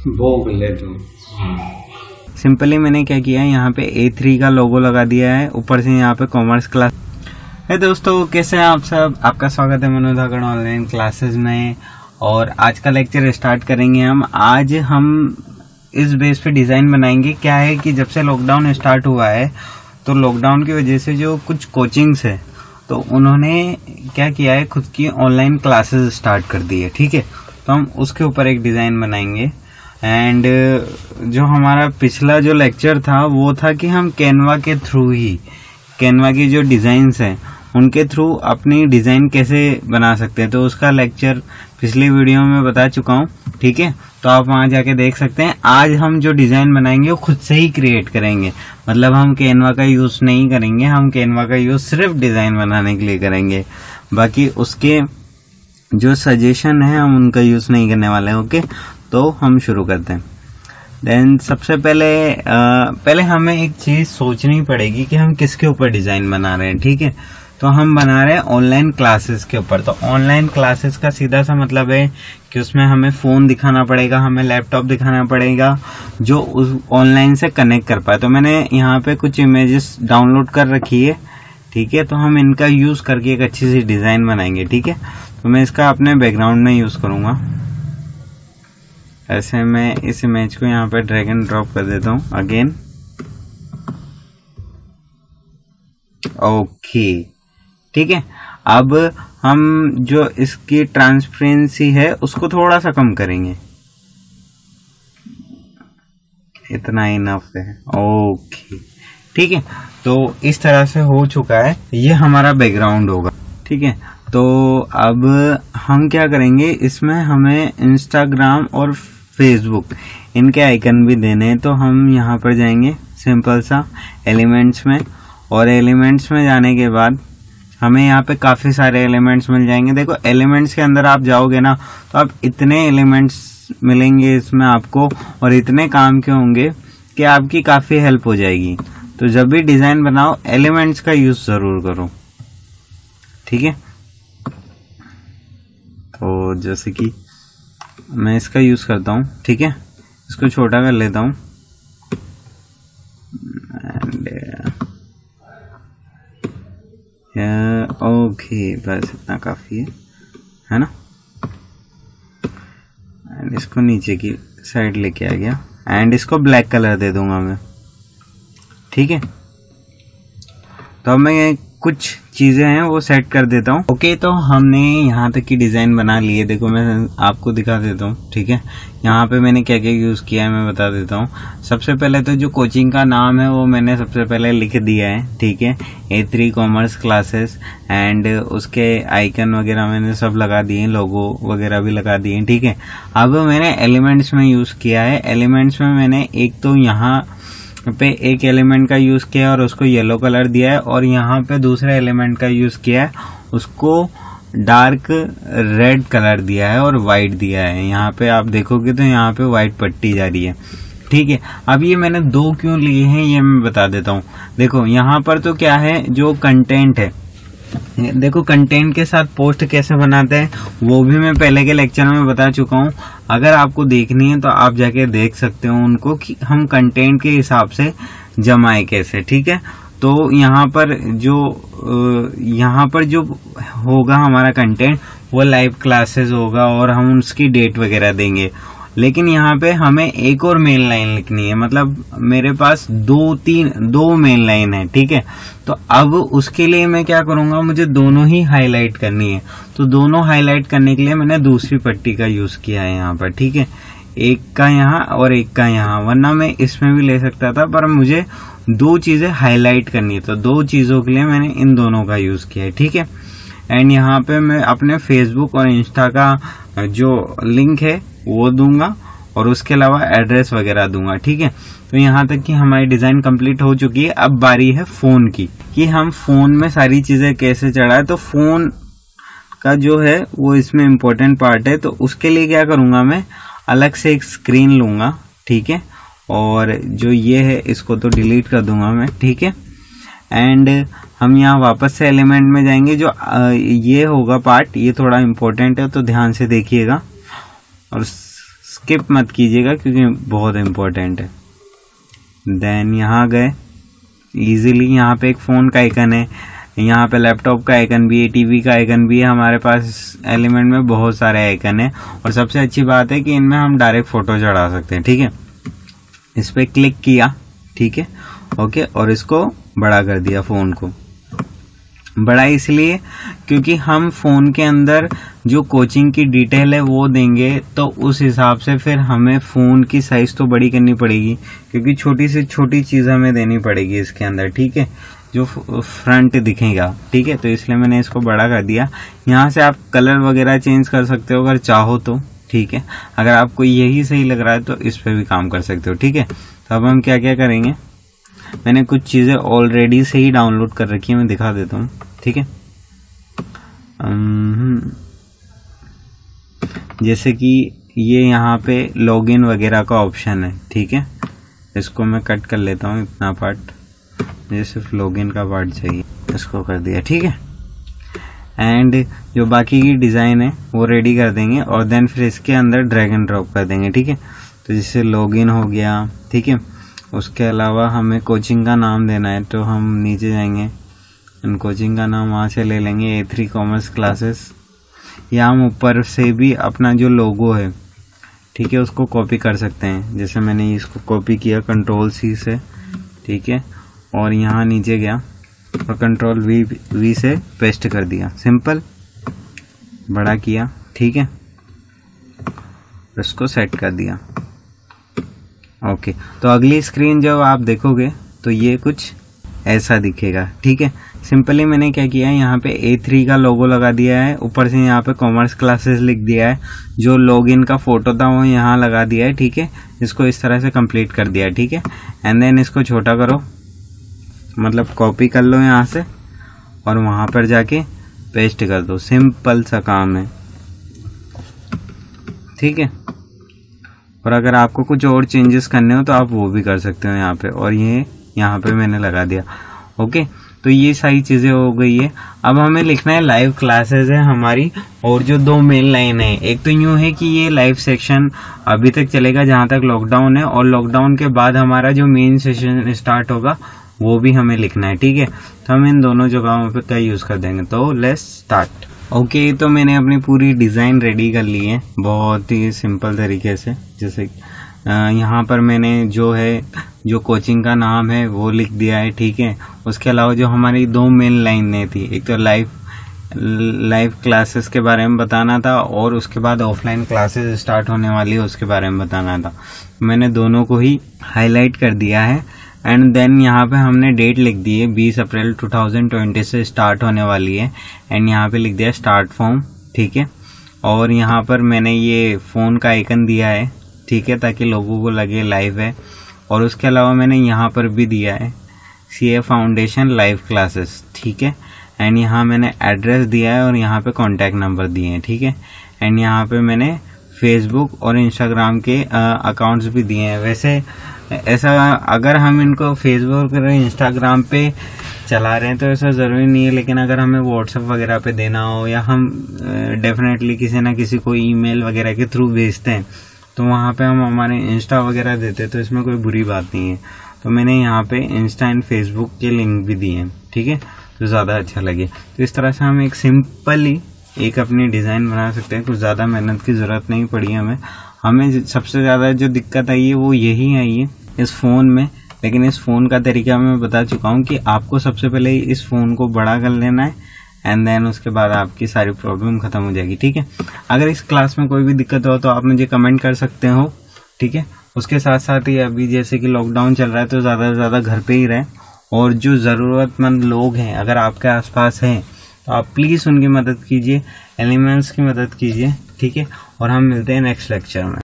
भोग ले दो। सिंपली मैंने क्या किया है, यहाँ पे A3 का लोगो लगा दिया है, ऊपर से यहाँ पे कॉमर्स क्लास है। दोस्तों कैसे हैं आप सब, आपका स्वागत है मनोज धाकड़ ऑनलाइन क्लासेस में। और आज का लेक्चर स्टार्ट करेंगे हम। आज हम इस बेस पे डिज़ाइन बनाएंगे। क्या है कि जब से लॉकडाउन स्टार्ट हुआ है तो लॉकडाउन की वजह से जो कुछ कोचिंग्स है तो उन्होंने क्या किया है, खुद की ऑनलाइन क्लासेस स्टार्ट कर दी है। ठीक है, तो हम उसके ऊपर एक डिज़ाइन बनाएंगे। एंड जो हमारा पिछला जो लेक्चर था वो था कि हम कैनवा के थ्रू ही, कैनवा की जो डिज़ाइंस हैं उनके थ्रू अपनी डिज़ाइन कैसे बना सकते हैं, तो उसका लेक्चर पिछली वीडियो में बता चुका हूँ। ठीक है, तो आप वहाँ जाके देख सकते हैं। आज हम जो डिज़ाइन बनाएंगे वो खुद से ही क्रिएट करेंगे, मतलब हम कैनवा का यूज़ नहीं करेंगे। हम कैनवा का यूज़ सिर्फ डिज़ाइन बनाने के लिए करेंगे, बाकी उसके जो सजेशन है हम उनका यूज़ नहीं करने वाले हैं। ओके, तो हम शुरू करते हैं। देन सबसे पहले हमें एक चीज़ सोचनी पड़ेगी कि हम किसके ऊपर डिज़ाइन बना रहे हैं। ठीक है, तो हम बना रहे हैं ऑनलाइन क्लासेस के ऊपर। तो ऑनलाइन क्लासेस का सीधा सा मतलब है कि उसमें हमें फ़ोन दिखाना पड़ेगा, हमें लैपटॉप दिखाना पड़ेगा जो उस ऑनलाइन से कनेक्ट कर पाए। तो मैंने यहाँ पे कुछ इमेजेस डाउनलोड कर रखी है। ठीक है, तो हम इनका यूज़ करके एक अच्छी सी डिज़ाइन बनाएंगे। ठीक है, तो मैं इसका अपने बैकग्राउंड में यूज़ करूँगा। ऐसे मैं इस इमेज को यहाँ पे ड्रैग एंड ड्रॉप कर देता हूँ अगेन। ओके, ठीक है, अब हम जो इसकी ट्रांसपेरेंसी है उसको थोड़ा सा कम करेंगे, इतना इनफ है। ओके, ठीक है, तो इस तरह से हो चुका है, ये हमारा बैकग्राउंड होगा। ठीक है, तो अब हम क्या करेंगे, इसमें हमें इंस्टाग्राम और फेसबुक इनके आइकन भी देने हैं। तो हम यहाँ पर जाएंगे सिंपल सा एलिमेंट्स में, और एलिमेंट्स में जाने के बाद हमें यहाँ पे काफ़ी सारे एलिमेंट्स मिल जाएंगे। देखो एलिमेंट्स के अंदर आप जाओगे ना तो आप इतने एलिमेंट्स मिलेंगे इसमें आपको, और इतने काम के होंगे कि आपकी काफ़ी हेल्प हो जाएगी। तो जब भी डिज़ाइन बनाओ एलिमेंट्स का यूज़ ज़रूर करो। ठीक है, तो जैसे कि मैं इसका यूज़ करता हूँ। ठीक है, इसको छोटा कर लेता हूँ एंड ओके, बस इतना काफ़ी है ना। एंड इसको नीचे की साइड लेके आ गया, एंड इसको ब्लैक कलर दे दूंगा मैं। ठीक है, तो अब मैं कुछ चीज़ें हैं वो सेट कर देता हूँ। ओके, तो हमने यहाँ तक की डिज़ाइन बना ली है। देखो मैं आपको दिखा देता हूँ। ठीक है, यहाँ पे मैंने क्या क्या यूज़ किया है मैं बता देता हूँ। सबसे पहले तो जो कोचिंग का नाम है वो मैंने सबसे पहले लिख दिया है। ठीक है, A3 कॉमर्स क्लासेस, एंड उसके आइकन वगैरह मैंने सब लगा दिए, लोगो वगैरह भी लगा दिए। ठीक है, अब मैंने एलिमेंट्स में यूज़ किया है। एलिमेंट्स में मैंने एक तो यहाँ पे एक एलिमेंट का यूज़ किया और उसको येलो कलर दिया है, और यहाँ पे दूसरे एलिमेंट का यूज़ किया है, उसको डार्क रेड कलर दिया है और वाइट दिया है। यहाँ पे आप देखोगे तो यहाँ पे वाइट पट्टी जा रही है। ठीक है, अब ये मैंने दो क्यों लिए हैं ये मैं बता देता हूँ। देखो यहाँ पर तो क्या है, जो कंटेंट है, देखो कंटेंट के साथ पोस्ट कैसे बनाते हैं वो भी मैं पहले के लेक्चर में बता चुका हूँ। अगर आपको देखनी है तो आप जाके देख सकते हो उनको कि हम कंटेंट के हिसाब से जमाए कैसे। ठीक है, तो यहाँ पर जो होगा हमारा कंटेंट वो लाइव क्लासेस होगा और हम उसकी डेट वगैरह देंगे। लेकिन यहाँ पे हमें एक और मेन लाइन लिखनी है, मतलब मेरे पास दो मेन लाइन है। ठीक है, तो अब उसके लिए मैं क्या करूँगा, मुझे दोनों ही हाईलाइट करनी है। तो दोनों हाईलाइट करने के लिए मैंने दूसरी पट्टी का यूज़ किया है यहाँ पर। ठीक है, एक का यहाँ और एक का यहाँ, वरना मैं इसमें भी ले सकता था, पर मुझे दो चीज़ें हाईलाइट करनी है तो दो चीज़ों के लिए मैंने इन दोनों का यूज़ किया है। ठीक है, एंड यहाँ पे मैं अपने फेसबुक और इंस्टा का जो लिंक है वो दूंगा, और उसके अलावा एड्रेस वगैरह दूंगा। ठीक है, तो यहाँ तक कि हमारी डिज़ाइन कंप्लीट हो चुकी है। अब बारी है फ़ोन की, कि हम फ़ोन में सारी चीज़ें कैसे चढ़ाए। तो फ़ोन का जो है वो इसमें इम्पोर्टेंट पार्ट है। तो उसके लिए क्या करूँगा, मैं अलग से एक स्क्रीन लूँगा। ठीक है, और जो ये है इसको तो डिलीट कर दूंगा मैं। ठीक है, एंड हम यहाँ वापस से एलिमेंट में जाएंगे। जो ये होगा पार्ट, ये थोड़ा इम्पोर्टेंट है तो ध्यान से देखिएगा। और स्किप मत कीजिएगा क्योंकि बहुत इम्पोर्टेंट है। देन यहाँ गए इजीली, यहाँ पे एक फ़ोन का आइकन है, यहाँ पे लैपटॉप का आइकन भी है, टीवी का आइकन भी है। हमारे पास एलिमेंट में बहुत सारे आइकन है और सबसे अच्छी बात है कि इनमें हम डायरेक्ट फोटो चढ़ा सकते हैं। ठीक है, इस पे क्लिक किया, ठीक है, ओके, और इसको बड़ा कर दिया। फ़ोन को बड़ा इसलिए क्योंकि हम फ़ोन के अंदर जो कोचिंग की डिटेल है वो देंगे, तो उस हिसाब से फिर हमें फ़ोन की साइज़ तो बड़ी करनी पड़ेगी क्योंकि छोटी से छोटी चीज़ हमें देनी पड़ेगी इसके अंदर। ठीक है, जो फ्रंट दिखेगा। ठीक है, तो इसलिए मैंने इसको बड़ा कर दिया। यहाँ से आप कलर वगैरह चेंज कर सकते हो अगर चाहो तो। ठीक है, अगर आपको यही सही लग रहा है तो इस पे भी काम कर सकते हो। ठीक है, तो अब हम क्या क्या करेंगे, मैंने कुछ चीज़ें ऑलरेडी से ही डाउनलोड कर रखी है, मैं दिखा देता हूँ। ठीक है, जैसे कि ये यहाँ पे लॉगिन वगैरह का ऑप्शन है। ठीक है, इसको मैं कट कर लेता हूँ, इतना पार्ट, मुझे सिर्फ लॉगिन का पार्ट चाहिए, इसको कर दिया। ठीक है, एंड जो बाकी की डिज़ाइन है वो रेडी कर देंगे और देन फिर इसके अंदर ड्रैग एंड ड्रॉप कर देंगे। ठीक है, तो जैसे लॉगिन हो गया। ठीक है, उसके अलावा हमें कोचिंग का नाम देना है, तो हम नीचे जाएंगे, कोचिंग का नाम वहाँ से ले लेंगे, A3 कॉमर्स क्लासेस, या हम ऊपर से भी अपना जो लोगो है, ठीक है, उसको कॉपी कर सकते हैं। जैसे मैंने इसको कॉपी किया Ctrl+C से, ठीक है, और यहाँ नीचे गया और Ctrl+V से पेस्ट कर दिया, सिंपल, बड़ा किया। ठीक है, इसको सेट कर दिया। ओके, तो अगली स्क्रीन जब आप देखोगे तो ये कुछ ऐसा दिखेगा। ठीक है, सिंपली मैंने क्या किया है, यहाँ पे A3 का लोगो लगा दिया है, ऊपर से यहाँ पे कॉमर्स क्लासेस लिख दिया है, जो लॉगिन का फोटो था वो यहाँ लगा दिया है। ठीक है, इसको इस तरह से कंप्लीट कर दिया। ठीक है, एंड देन इसको छोटा करो, मतलब कॉपी कर लो यहाँ से और वहाँ पर जाके पेस्ट कर दो, सिंपल सा काम है। ठीक है, और अगर आपको कुछ और चेंजेस करने हो तो आप वो भी कर सकते हो यहाँ पे, और ये यहाँ पे मैंने लगा दिया। ओके, तो ये सारी चीज़ें हो गई है। अब हमें लिखना है लाइव क्लासेस है हमारी, और जो 2 मेन लाइन है, एक तो यूँ है कि ये लाइव सेक्शन अभी तक चलेगा जहाँ तक लॉकडाउन है, और लॉकडाउन के बाद हमारा जो मेन सेशन स्टार्ट होगा वो भी हमें लिखना है। ठीक है, तो हम इन दोनों जगहों पे क्या यूज़ कर देंगे, तो लेट्स स्टार्ट। ओके, तो मैंने अपनी पूरी डिज़ाइन रेडी कर ली है बहुत ही सिंपल तरीके से। जैसे यहाँ पर मैंने जो कोचिंग का नाम है वो लिख दिया है। ठीक है, उसके अलावा जो हमारी 2 मेन लाइनें थी, एक तो लाइव क्लासेस के बारे में बताना था और उसके बाद ऑफलाइन क्लासेस स्टार्ट होने वाली है उसके बारे में बताना था। मैंने दोनों को ही हाईलाइट कर दिया है। एंड देन यहाँ पे हमने डेट लिख दी है, 20 अप्रैल 2020 से स्टार्ट होने वाली है, एंड यहाँ पे लिख दिया स्टार्ट फॉर्म। ठीक है, और यहाँ पर मैंने ये फ़ोन का आइकन दिया है, ठीक है, ताकि लोगों को लगे लाइव है। और उसके अलावा मैंने यहाँ पर भी दिया है CA फाउंडेशन लाइव क्लासेस। ठीक है, एंड यहाँ मैंने एड्रेस दिया है और यहाँ पे कॉन्टैक्ट नंबर दिए हैं। ठीक है, एंड यहाँ पे मैंने फेसबुक और इंस्टाग्राम के अकाउंट्स भी दिए हैं। वैसे ऐसा अगर हम इनको फेसबुक और इंस्टाग्राम पे चला रहे हैं तो ऐसा ज़रूरी नहीं है, लेकिन अगर हमें व्हाट्सएप वगैरह पे देना हो या हम डेफिनेटली किसी ना किसी को ईमेल वगैरह के थ्रू भेजते हैं तो वहाँ पे हम हमारे इंस्टा वगैरह देते हैं, तो इसमें कोई बुरी बात नहीं है। तो मैंने यहाँ पे इंस्टा एंड फेसबुक के लिंक भी दिए हैं। ठीक है, तो ज़्यादा अच्छा लगे। तो इस तरह से हम एक सिंपली एक अपनी डिज़ाइन बना सकते हैं, कुछ ज़्यादा मेहनत की ज़रूरत नहीं पड़ी हमें सबसे ज़्यादा जो दिक्कत आई है वो यही आई है इस फ़ोन में। लेकिन इस फ़ोन का तरीका मैं बता चुका हूँ कि आपको सबसे पहले इस फ़ोन को बड़ा कर लेना है, एंड देन उसके बाद आपकी सारी प्रॉब्लम खत्म हो जाएगी। ठीक है, अगर इस क्लास में कोई भी दिक्कत हो तो आप मुझे कमेंट कर सकते हो। ठीक है, उसके साथ साथ ही अभी जैसे कि लॉकडाउन चल रहा है तो ज़्यादा से ज़्यादा घर पे ही रहें, और जो ज़रूरतमंद लोग हैं अगर आपके आसपास हैं तो आप प्लीज़ उनकी मदद कीजिए, एलिमेंट्स की मदद कीजिए। ठीक है, और हम मिलते हैं नेक्स्ट लेक्चर में।